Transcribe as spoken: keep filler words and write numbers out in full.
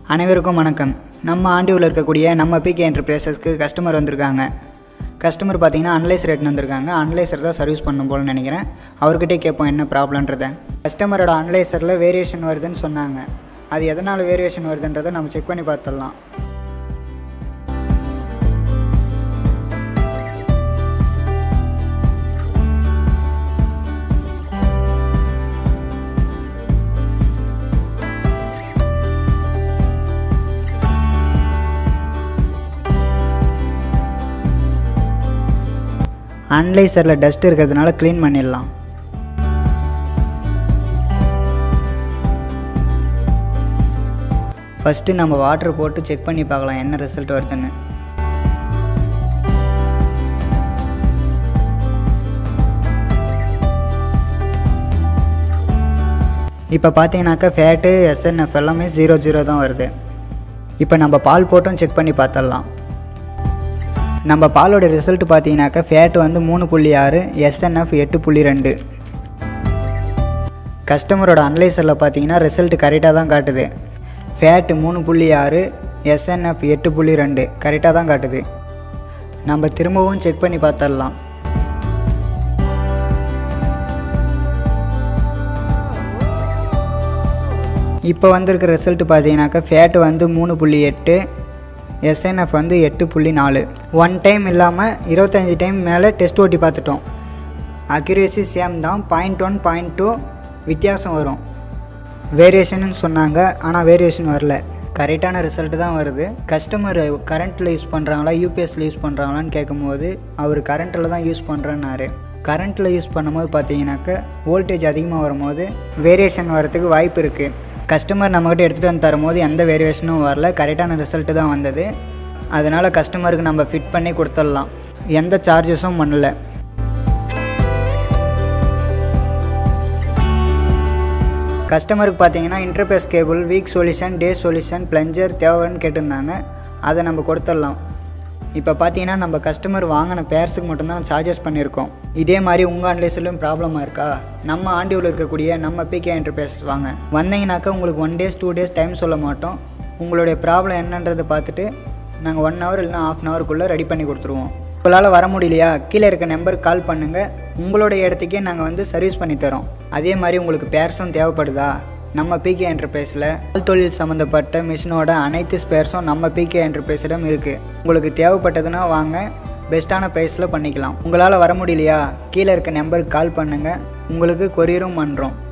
அனைவருக்கும் வணக்கம். நம்ம ஆண்டியூரில் இருக்கக்கூடிய நம்ம பிகே என்டர்பிரைசஸ்க்கு கஸ்டமர் வந்திருக்காங்க. கஸ்டமர் பார்த்தீங்கன்னா அனலைசர் எடுத்துன்னு வந்திருக்காங்க. அனலைசர் தான் சர்வீஸ் பண்ணும் போல் நினைக்கிறேன். அவர்கிட்டே கேட்போம் என்ன ப்ராப்ளம்ன்றதை. கஸ்டமரோட அனலைசரில் வேரியேஷன் வருதுன்னு சொன்னாங்க. அது எதனால் வேரியேஷன் வருதுன்றதை நம்ம செக் பண்ணி பார்த்துடலாம். அனலைசரில் டஸ்ட் இருக்கிறதுனால க்ளீன் பண்ணிடலாம். ஃபஸ்ட்டு நம்ம வாட்டர் போட்டு செக் பண்ணி பார்க்கலாம் என்ன ரிசல்ட் வருதுன்னு. இப்போ பார்த்தீங்கன்னாக்கா ஃபேட்டு எஸ்என்எஃப் எல்லாமே ஜீரோ ஜீரோ தான் வருது. இப்போ நம்ம பால் போட்டும் செக் பண்ணி பார்த்துடலாம். நம்ம பாலோட ரிசல்ட் பார்த்தீங்கன்னாக்கா ஃபேட் வந்து மூணு புள்ளி ஆறு, எஸ்என்எஃப் எட்டு புள்ளி ரெண்டு. கஸ்டமரோட அனலைசரில் பார்த்தீங்கன்னா ரிசல்ட் கரெக்டாக தான் காட்டுது. ஃபேட்டு மூணு புள்ளி ஆறு, எஸ்என்எஃப் எட்டு புள்ளி ரெண்டு கரெக்டாக தான் காட்டுது. நம்ம திரும்பவும் செக் பண்ணி பார்த்துடலாம். இப்போ வந்திருக்க ரிசல்ட் பார்த்தீங்கன்னாக்கா ஃபேட்டு வந்து மூணு புள்ளி எட்டு, எஸ்என்எஃப் வந்து எட்டு புள்ளி நாலு. ஒன் டைம் இல்லாமல் இருபத்தஞ்சி டைம் மேலே டெஸ்ட் ஓட்டி பார்த்துட்டோம். அக்யூரேசி சேம் தான், பாயிண்ட் ஒன் பாயிண்ட் டூ வித்தியாசம் வரும். வேரியேஷன்னு சொன்னாங்க, ஆனால் வேரியேஷன் வரல. கரெக்டான ரிசல்ட்டு தான் வருது. கஸ்டமர் கரண்ட்டில் யூஸ் பண்ணுறாங்களா யூபிஎஸ்சில் யூஸ் பண்ணுறாங்களான்னு கேட்கும்போது அவர் கரண்ட்டில் தான் யூஸ் பண்ணுறேன்னாரு. கரண்ட்டில் யூஸ் பண்ணும்போது பார்த்தீங்கன்னாக்கா வோல்டேஜ் அதிகமாக வரும்போது வேரியேஷன் வரத்துக்கு வாய்ப்பு இருக்குது. கஸ்டமர் நம்மக்கிட்ட எடுத்துகிட்டு வந்து தரும்போது எந்த வேரியேஷனும் வரல, கரெக்டான ரிசல்ட்டு தான் வந்தது. அதனால் கஸ்டமருக்கு நம்ம ஃபிட் பண்ணி கொடுத்துடலாம். எந்த சார்ஜஸும் பண்ணல. கஸ்டமருக்கு பார்த்தீங்கன்னா interface cable, week solution, day solution, plunger தேவைன்னு கேட்டிருந்தாங்க. அதை நம்ம கொடுத்துடலாம். இப்போ பார்த்தீங்கன்னா நம்ம கஸ்டமர் வாங்கின பேர்ஸுக்கு மட்டும்தான் சார்ஜஸ் பண்ணியிருக்கோம். இதே மாதிரி உங்கள் அனலைசர்லையும் ப்ராப்ளமாக இருக்கா? நம்ம ஆண்டியூரில் இருக்கக்கூடிய நம்ம பிகே என்டர்பிரைசஸ் வாங்க. வந்தீங்கன்னாக்கா உங்களுக்கு one days two days time சொல்ல மாட்டோம். உங்களுடைய ப்ராப்ளம் என்னன்றதை பார்த்துட்டு நாங்கள் ஒன் ஹவர் இல்லைனா ஆஃப் அன் ஹவருக்குள்ளே ரெடி பண்ணி கொடுத்துருவோம். உங்களால் வர முடியலையா, கீழே இருக்க நம்பருக்கு கால் பண்ணுங்கள். உங்களுடைய இடத்துக்கே நாங்கள் வந்து சர்வீஸ் பண்ணி தரோம். அதே மாதிரி உங்களுக்கு பேர்ஸும் தேவைப்படுதா? நம்ம பிகே என்டர்பிரைஸில் பால் தொழில் சம்மந்தப்பட்ட மிஷினோட அனைத்து ஸ்பேர்ஸும் நம்ம பிகே என்டர்பிரைஸிடம் இருக்குது. உங்களுக்கு தேவைப்பட்டதுன்னா வாங்க, பெஸ்ட்டான ப்ரைஸில் பண்ணிக்கலாம். உங்களால் வர முடியலையா, கீழே இருக்க நம்பருக்கு கால் பண்ணுங்கள். உங்களுக்கு கொரியரும் பண்ணுறோம்.